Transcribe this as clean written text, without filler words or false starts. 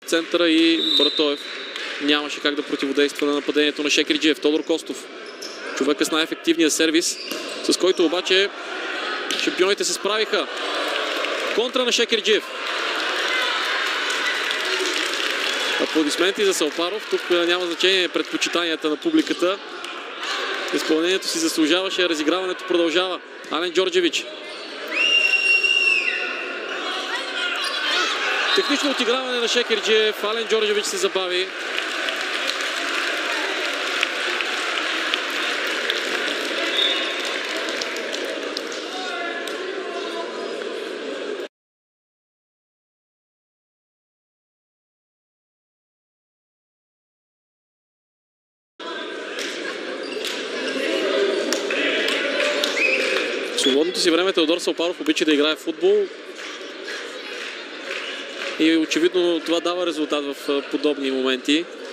центъра и Братоев нямаше как да противодейства на нападението на Шекерджиев. Тодор Костов, човека с най-ефективния сервис, с който обаче шампионите се справиха. Контра на Шекерджиев. Аплодисменти за Салпаров. Тук няма значение предпочитанията на публиката. Изпълнението си заслужаваше, разиграването продължава. Ален Джорджевич. Технично отиграване на Шекерджиев. Ален Джорджевич се забави. В свободното си време Теодор Салпаров обича да играе в футбол. И очевидно това дава резултат в подобни моменти.